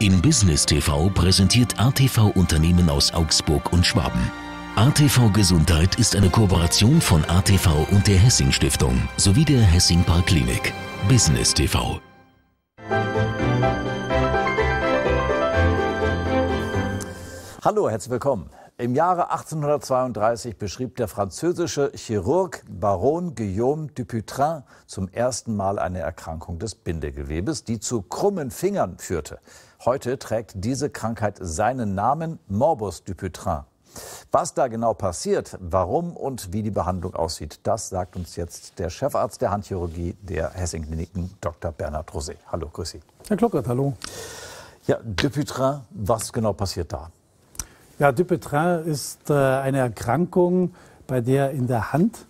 In Business TV präsentiert ATV Unternehmen aus Augsburg und Schwaben. ATV Gesundheit ist eine Kooperation von ATV und der Hessing Stiftung sowie der Hessing Park Klinik. Business TV. Hallo, herzlich willkommen. Im Jahre 1832 beschrieb der französische Chirurg Baron Guillaume Dupuytren zum ersten Mal eine Erkrankung des Bindegewebes, die zu krummen Fingern führte. Heute trägt diese Krankheit seinen Namen, Morbus Dupuytren. Was da genau passiert, warum und wie die Behandlung aussieht, das sagt uns jetzt der Chefarzt der Handchirurgie der Hessing Kliniken, Dr. Bernhard Rosé. Hallo, grüß Sie. Herr Klockert, hallo. Ja, Dupuytren, was genau passiert da? Ja, Dupuytren ist eine Erkrankung, bei der in der Hand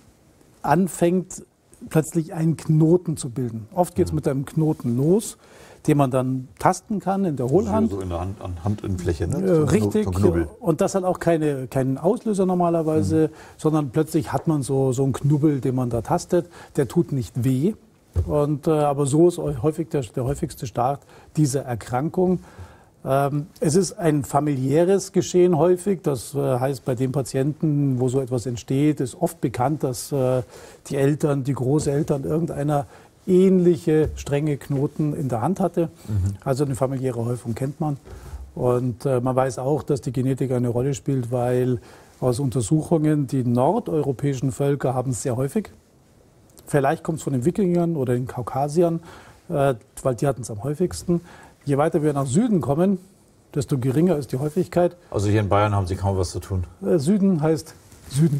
anfängt, plötzlich einen Knoten zu bilden. Oft geht es mit einem Knoten los, den man dann tasten kann in der Hohlhand. So in der Hand, an Handinnenfläche, ne? Richtig. Und das hat auch keinen Auslöser normalerweise, sondern plötzlich hat man so einen Knubbel, den man da tastet. Der tut nicht weh. Aber so ist häufig der häufigste Start dieser Erkrankung. Es ist ein familiäres Geschehen häufig. Das heißt, bei den Patienten, wo so etwas entsteht, ist oft bekannt, dass die Eltern, die Großeltern irgendeiner ähnliche strenge Knoten in der Hand hatte. Also eine familiäre Häufung kennt man. Und man weiß auch, dass die Genetik eine Rolle spielt, weil aus Untersuchungen die nordeuropäischen Völker haben es sehr häufig. Vielleicht kommt es von den Wikingern oder den Kaukasiern, weil die hatten es am häufigsten. Je weiter wir nach Süden kommen, desto geringer ist die Häufigkeit. Also hier in Bayern haben Sie kaum was zu tun? Süden heißt Süden.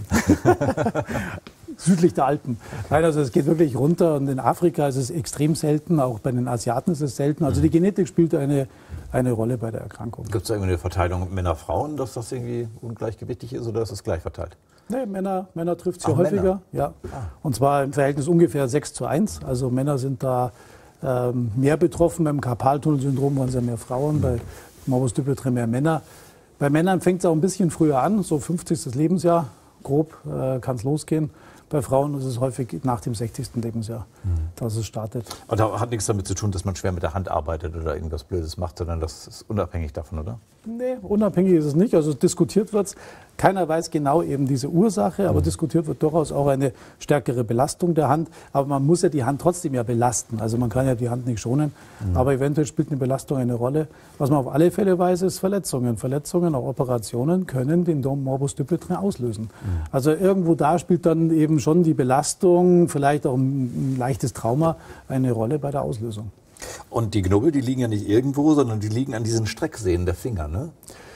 Südlich der Alpen. Nein, also es geht wirklich runter und in Afrika ist es extrem selten, auch bei den Asiaten ist es selten. Also die Genetik spielt eine Rolle bei der Erkrankung. Gibt es da irgendwie eine Verteilung Männer-Frauen, dass das irgendwie ungleichgewichtig ist oder ist es gleich verteilt? Nee, Männer trifft es hier häufiger. Männer. Ja. Und zwar im Verhältnis ungefähr 6:1. Also Männer sind da mehr betroffen. Beim Karpaltunnelsyndrom waren es ja mehr Frauen, bei Morbus Dupuytren mehr Männer. Bei Männern fängt es auch ein bisschen früher an, so 50. Lebensjahr, grob kann es losgehen. Bei Frauen ist es häufig nach dem 60. Lebensjahr, dass es startet. Und das hat nichts damit zu tun, dass man schwer mit der Hand arbeitet oder irgendwas Blödes macht, sondern das ist unabhängig davon, oder? Nee, unabhängig ist es nicht. Also diskutiert wird es. Keiner weiß genau eben diese Ursache, aber diskutiert wird durchaus auch eine stärkere Belastung der Hand. Aber man muss ja die Hand trotzdem ja belasten. Also man kann ja die Hand nicht schonen, aber eventuell spielt eine Belastung eine Rolle. Was man auf alle Fälle weiß, ist Verletzungen. Verletzungen, auch Operationen können den Morbus Dupuytren auslösen. Also irgendwo da spielt dann eben schon die Belastung, vielleicht auch ein leichtes Trauma, eine Rolle bei der Auslösung. Und die Knubbel, die liegen ja nicht irgendwo, sondern die liegen an diesen Strecksehnen der Finger, ne?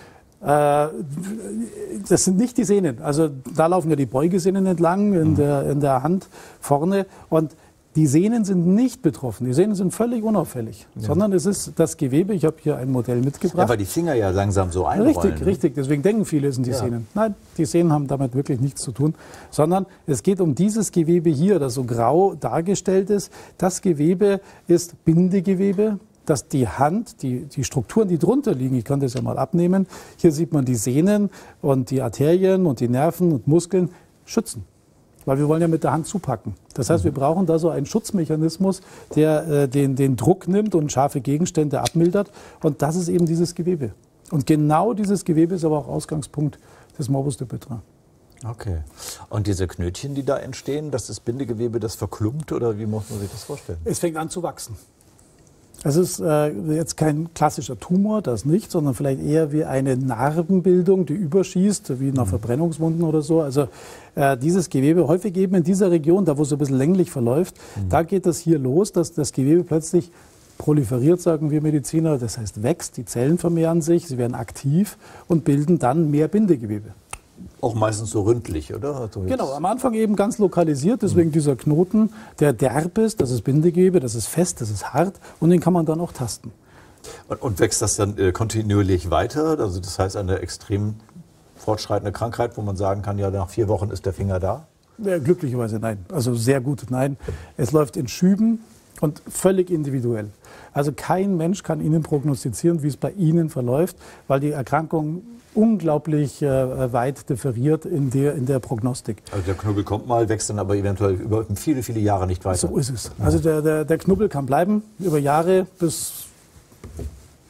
Das sind nicht die Sehnen. Also da laufen ja die Beugesehnen entlang in der Hand vorne. Und die Sehnen sind nicht betroffen. Die Sehnen sind völlig unauffällig. Sondern es ist das Gewebe. Ich habe hier ein Modell mitgebracht. Ja, weil die Finger ja langsam so einrollen. Richtig. Deswegen denken viele, es sind die Sehnen. Nein, die Sehnen haben damit wirklich nichts zu tun. Sondern es geht um dieses Gewebe hier, das so grau dargestellt ist. Das Gewebe ist Bindegewebe, dass die Hand, die Strukturen, die drunter liegen, ich kann das ja mal abnehmen, hier sieht man die Sehnen und die Arterien und die Nerven und Muskeln schützen. Weil wir wollen ja mit der Hand zupacken. Das heißt, wir brauchen da so einen Schutzmechanismus, der den Druck nimmt und scharfe Gegenstände abmildert. Und das ist eben dieses Gewebe. Und genau dieses Gewebe ist aber auch Ausgangspunkt des Morbus Dupuytren. Okay. Und diese Knötchen, die da entstehen, das ist Bindegewebe, das verklumpt oder wie muss man sich das vorstellen? Es fängt an zu wachsen. Es ist jetzt kein klassischer Tumor, das nicht, sondern vielleicht eher wie eine Narbenbildung, die überschießt, wie nach Verbrennungswunden oder so. Also dieses Gewebe, häufig eben in dieser Region, da wo es so ein bisschen länglich verläuft, da geht das hier los, dass das Gewebe plötzlich proliferiert, sagen wir Mediziner, das heißt wächst, die Zellen vermehren sich, sie werden aktiv und bilden dann mehr Bindegewebe. Auch meistens so ründlich, oder? Also genau, am Anfang eben ganz lokalisiert, deswegen dieser Knoten, der derb ist, das ist Bindegewebe, das ist fest, das ist hart und den kann man dann auch tasten. Und wächst das dann kontinuierlich weiter? Also das heißt eine extrem fortschreitende Krankheit, wo man sagen kann, ja nach 4 Wochen ist der Finger da? Ja, glücklicherweise nein, also sehr gut nein. Es läuft in Schüben und völlig individuell. Also kein Mensch kann Ihnen prognostizieren, wie es bei Ihnen verläuft, weil die Erkrankung unglaublich weit differiert in der Prognostik. Also der Knubbel kommt mal, wächst dann aber eventuell über viele, viele Jahre nicht weiter. So ist es. Also der Knubbel kann bleiben über Jahre bis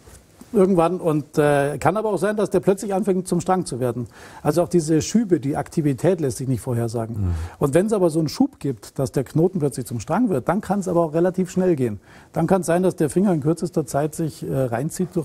irgendwann. Und kann aber auch sein, dass der plötzlich anfängt zum Strang zu werden. Also auch diese Schübe, die Aktivität lässt sich nicht vorhersagen. Und wenn es aber so einen Schub gibt, dass der Knoten plötzlich zum Strang wird, dann kann es aber auch relativ schnell gehen. Dann kann es sein, dass der Finger in kürzester Zeit sich reinzieht durch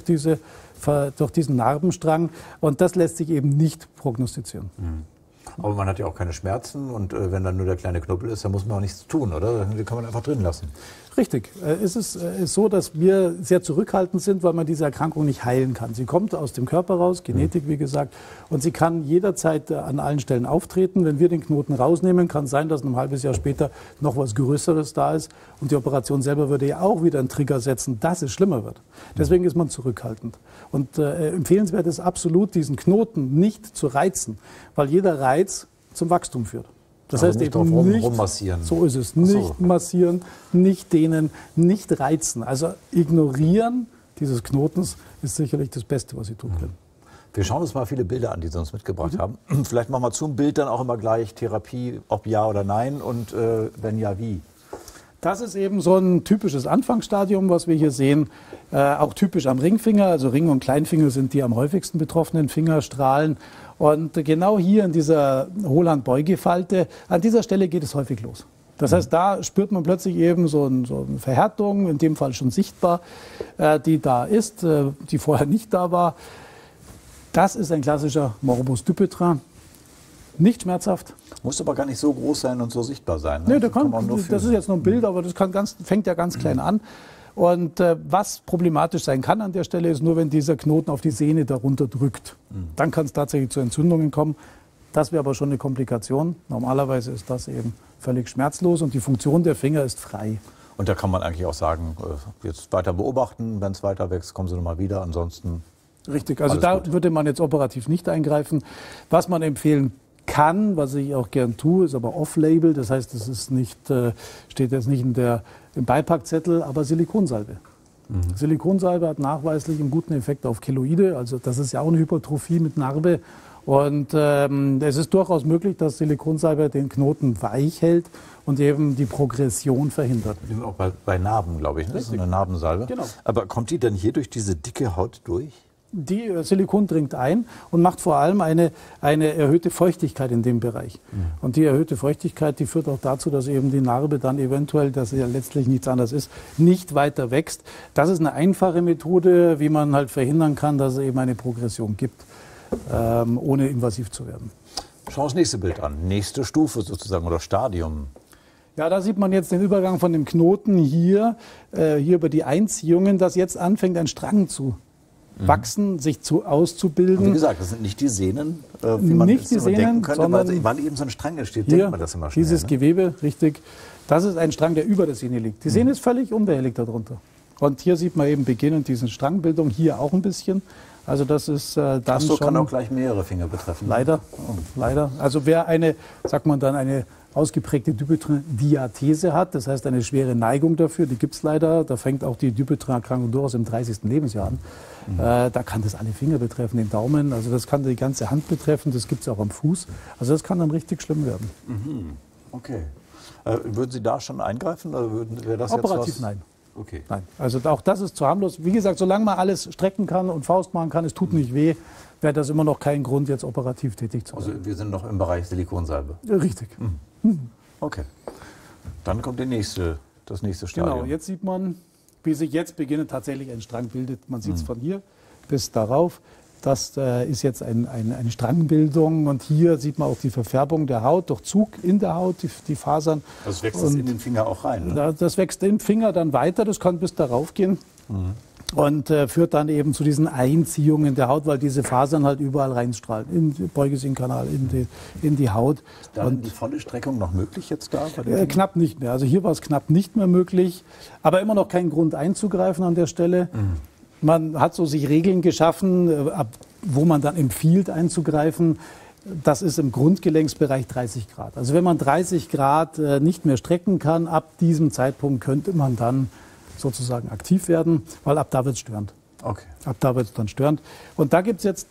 diesen Narbenstrang. Und das lässt sich eben nicht prognostizieren. Aber man hat ja auch keine Schmerzen und wenn dann nur der kleine Knubbel ist, dann muss man auch nichts tun, oder? Den kann man einfach drin lassen. Richtig. Es ist so, dass wir sehr zurückhaltend sind, weil man diese Erkrankung nicht heilen kann. Sie kommt aus dem Körper raus, Genetik wie gesagt, und sie kann jederzeit an allen Stellen auftreten. Wenn wir den Knoten rausnehmen, kann es sein, dass ein halbes Jahr später noch was Größeres da ist und die Operation selber würde ja auch wieder einen Trigger setzen, dass es schlimmer wird. Deswegen ist man zurückhaltend. Und empfehlenswert ist absolut, diesen Knoten nicht zu reizen, weil jeder Reiz zum Wachstum führt. Das heißt nicht eben drauf nicht, rummassieren. so ist es, nicht massieren, nicht dehnen, nicht reizen. Also ignorieren dieses Knotens ist sicherlich das Beste, was Sie tun können. Wir schauen uns mal viele Bilder an, die Sie uns mitgebracht haben. Vielleicht machen wir zum Bild dann auch immer gleich Therapie, ob ja oder nein und wenn ja, wie. Das ist eben so ein typisches Anfangsstadium, was wir hier sehen. Auch typisch am Ringfinger, also Ring- und Kleinfinger sind die am häufigsten betroffenen Fingerstrahlen. Und genau hier in dieser Hohlhandbeugefalte, an dieser Stelle geht es häufig los. Das heißt, da spürt man plötzlich eben so eine Verhärtung, in dem Fall schon sichtbar, die da ist, die vorher nicht da war. Das ist ein klassischer Morbus Dupuytren. Nicht schmerzhaft. Muss aber gar nicht so groß sein und so sichtbar sein. Ne? Nee, das ist jetzt nur ein Bild, aber das fängt ja ganz klein an. Und was problematisch sein kann an der Stelle, ist nur, wenn dieser Knoten auf die Sehne darunter drückt. Dann kann es tatsächlich zu Entzündungen kommen. Das wäre aber schon eine Komplikation. Normalerweise ist das eben völlig schmerzlos und die Funktion der Finger ist frei. Und da kann man eigentlich auch sagen, jetzt weiter beobachten, wenn es weiter wächst, kommen Sie nochmal wieder, ansonsten... Richtig, also da würde man jetzt operativ nicht eingreifen. Was man empfehlen kann, was ich auch gern tue, ist aber off-label. Das heißt, es ist nicht, steht jetzt nicht im Beipackzettel, aber Silikonsalbe. Silikonsalbe hat nachweislich einen guten Effekt auf Keloide. Also das ist ja auch eine Hypertrophie mit Narbe. Und es ist durchaus möglich, dass Silikonsalbe den Knoten weich hält und eben die Progression verhindert. Auch bei Narben, glaube ich, ne? Das ist eine Narbensalbe. Genau. Aber kommt die dann hier durch diese dicke Haut durch? Die Silikon dringt ein und macht vor allem eine erhöhte Feuchtigkeit in dem Bereich. Und die erhöhte Feuchtigkeit, die führt auch dazu, dass eben die Narbe dann eventuell, dass sie ja letztlich nichts anderes ist, nicht weiter wächst. Das ist eine einfache Methode, wie man halt verhindern kann, dass es eben eine Progression gibt, ohne invasiv zu werden. Schauen wir uns das nächste Bild an. Nächste Stufe sozusagen oder Stadium. Ja, da sieht man jetzt den Übergang von dem Knoten hier über die Einziehungen, dass jetzt anfängt, ein Strang zu wachsen, sich auszubilden. Und wie gesagt, das sind nicht die Sehnen, wie man nicht die Sehnen, denken könnte, weil eben so ein Strang entsteht, denkt man das immer schnell. Dieses Gewebe, richtig, das ist ein Strang, der über der Sehne liegt. Die Sehne ist völlig unbehelligt darunter. Und hier sieht man eben beginnend diese Strangbildung, hier auch ein bisschen. Also das ist dann schon... kann auch gleich mehrere Finger betreffen. Leider, leider. Also wer eine ausgeprägte Dupuytren-Diathese hat, das heißt eine schwere Neigung dafür, die gibt es leider. Da fängt auch die Dupuytren-Erkrankung durchaus im 30. Lebensjahr an. Da kann das alle Finger betreffen, den Daumen, also das kann die ganze Hand betreffen, das gibt es auch am Fuß. Also das kann dann richtig schlimm werden. Okay. Würden Sie da schon eingreifen? Oder wäre das operativ jetzt was? nein. Okay. Nein. Also auch das ist zu harmlos. Wie gesagt, solange man alles strecken kann und Faust machen kann, es tut nicht weh, wäre das immer noch kein Grund, jetzt operativ tätig zu sein. Also wir sind noch im Bereich Silikonsalbe. Richtig. Okay. Dann kommt das nächste Stadium. Genau, jetzt sieht man, wie sich jetzt beginnend tatsächlich ein Strang bildet. Man sieht es von hier bis darauf. Das ist jetzt eine Strangbildung und hier sieht man auch die Verfärbung der Haut durch Zug in der Haut, die Fasern. Das wächst in den Finger auch rein, ne? Das wächst im Finger dann weiter, das kann bis darauf gehen. Und führt dann eben zu diesen Einziehungen der Haut, weil diese Fasern halt überall reinstrahlen, in den Beugesehnenkanal, in die Haut. Ist dann die volle Streckung noch möglich jetzt da? Knapp nicht mehr. Also hier war es knapp nicht mehr möglich, aber immer noch kein Grund einzugreifen an der Stelle. Man hat so sich Regeln geschaffen, wo man dann empfiehlt einzugreifen. Das ist im Grundgelenksbereich 30 Grad. Also wenn man 30 Grad nicht mehr strecken kann, ab diesem Zeitpunkt könnte man dann sozusagen aktiv werden, weil ab da wird es störend. Okay. Ab da wird es dann störend. Und da gibt es jetzt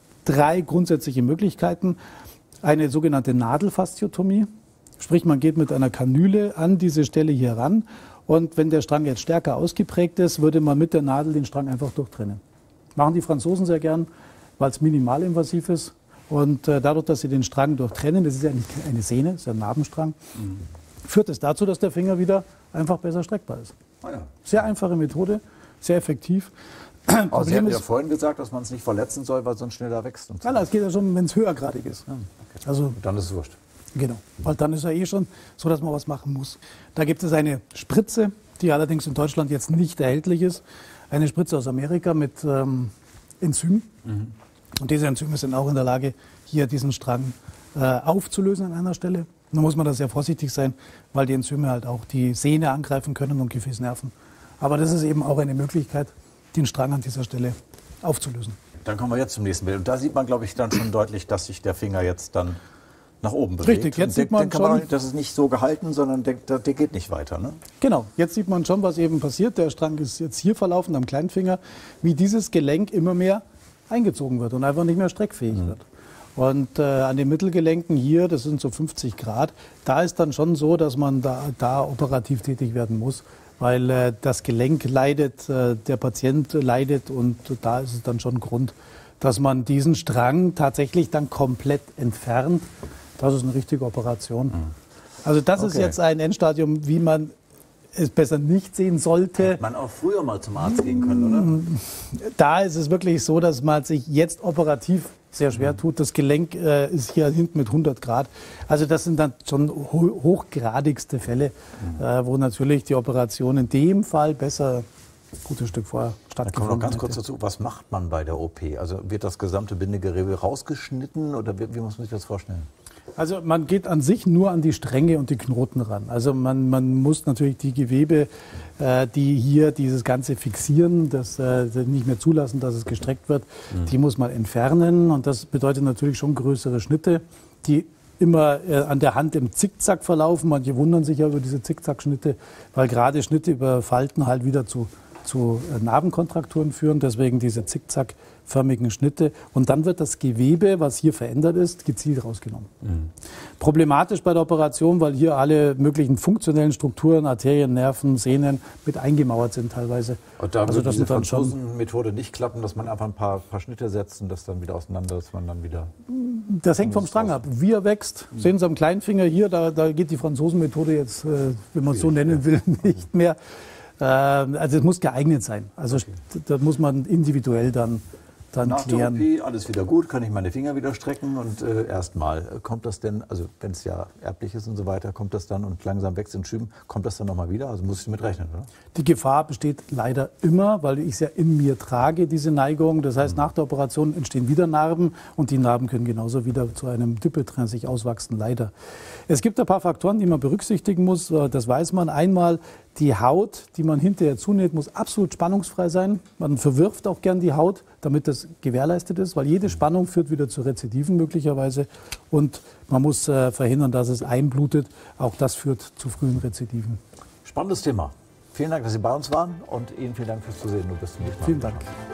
3 grundsätzliche Möglichkeiten. Eine sogenannte Nadelfasziotomie, sprich man geht mit einer Kanüle an diese Stelle hier ran und wenn der Strang jetzt stärker ausgeprägt ist, würde man mit der Nadel den Strang einfach durchtrennen. Machen die Franzosen sehr gern, weil es minimalinvasiv ist. Und dadurch, dass sie den Strang durchtrennen, das ist ja nicht eine Sehne, das ist ja ein Narbenstrang, führt es dazu, dass der Finger wieder einfach besser streckbar ist. Ah ja. Sehr einfache Methode, sehr effektiv. Aber Sie hatten ja vorhin gesagt, dass man es nicht verletzen soll, weil es sonst schneller wächst. Und so. Ja, es geht ja schon, wenn es höhergradig ist. Ja. Okay. Also, dann ist es wurscht. Genau, weil dann ist er schon so, dass man was machen muss. Da gibt es eine Spritze, die allerdings in Deutschland jetzt nicht erhältlich ist. Eine Spritze aus Amerika mit Enzym. Und diese Enzyme sind auch in der Lage, hier diesen Strang aufzulösen an einer Stelle. Da muss man da sehr vorsichtig sein, weil die Enzyme halt auch die Sehne angreifen können und Gefäßnerven. Aber das ist eben auch eine Möglichkeit, den Strang an dieser Stelle aufzulösen. Dann kommen wir jetzt zum nächsten Bild. Und da sieht man, glaube ich, dann schon deutlich, dass sich der Finger jetzt dann nach oben bewegt. Richtig, jetzt sieht man schon, das ist nicht so gehalten, sondern der geht nicht weiter, ne? Genau, jetzt sieht man schon, was eben passiert. Der Strang ist jetzt hier verlaufen am Kleinfinger, wie dieses Gelenk immer mehr eingezogen wird und einfach nicht mehr streckfähig wird. Und an den Mittelgelenken hier, das sind so 50 Grad, da ist dann schon so, dass man da operativ tätig werden muss, weil das Gelenk leidet, der Patient leidet und da ist es dann schon Grund, dass man diesen Strang tatsächlich dann komplett entfernt. Das ist eine richtige Operation. Also das ist jetzt ein Endstadium, wie man es besser nicht sehen sollte. Hätte man auch früher mal zum Arzt gehen können, oder? Da ist es wirklich so, dass man sich jetzt operativ sehr schwer tut. Das Gelenk ist hier hinten mit 100 Grad. Also das sind dann schon hochgradigste Fälle, wo natürlich die Operation in dem Fall besser ein gutes Stück vorher stattgefunden Da kommt noch ganz hätte. kurz dazu, was macht man bei der OP? Also wird das gesamte Bindegewebe rausgeschnitten oder wie muss man sich das vorstellen? Also man geht an sich nur an die Stränge und die Knoten ran. Also man muss natürlich die Gewebe, die hier dieses Ganze fixieren, das nicht mehr zulassen, dass es gestreckt wird, die muss man entfernen. Und das bedeutet natürlich schon größere Schnitte, die immer an der Hand im Zickzack verlaufen. Manche wundern sich ja über diese Zickzackschnitte, weil gerade Schnitte über Falten halt wieder zu Narbenkontrakturen führen, deswegen diese zickzackförmigen Schnitte. Und dann wird das Gewebe, was hier verändert ist, gezielt rausgenommen. Problematisch bei der Operation, weil hier alle möglichen funktionellen Strukturen, Arterien, Nerven, Sehnen mit eingemauert sind teilweise. Und da also würde das diese sind dann schon Franzosen-Methode nicht klappen, dass man einfach ein paar Schnitte setzt und das dann wieder auseinander, dass man dann wieder... Das hängt vom Strang ab. Wie er wächst, sehen Sie am Kleinfinger hier, da geht die Franzosen-Methode jetzt, wenn man es so nennen will, nicht mehr. Also es muss geeignet sein. Also da muss man individuell dann Nach klären. der OP alles wieder gut, kann ich meine Finger wieder strecken und erstmal kommt das denn, also wenn es ja erblich ist und so weiter, kommt das dann und langsam wächst in Schüben, kommt das dann nochmal wieder? Also muss ich damit rechnen, oder? Die Gefahr besteht leider immer, weil ich es ja in mir trage, diese Neigung. Das heißt, nach der Operation entstehen wieder Narben und die Narben können genauso wieder zu einem Dupuytren sich auswachsen, leider. Es gibt ein paar Faktoren, die man berücksichtigen muss. Das weiß man. Einmal, die Haut, die man hinterher zunäht, muss absolut spannungsfrei sein. Man verwirft auch gern die Haut, damit das gewährleistet ist, weil jede Spannung führt wieder zu Rezidiven möglicherweise. Und man muss verhindern, dass es einblutet. Auch das führt zu frühen Rezidiven. Spannendes Thema. Vielen Dank, dass Sie bei uns waren und Ihnen vielen Dank fürs Zusehen und bis zum nächsten Mal. Vielen Dank.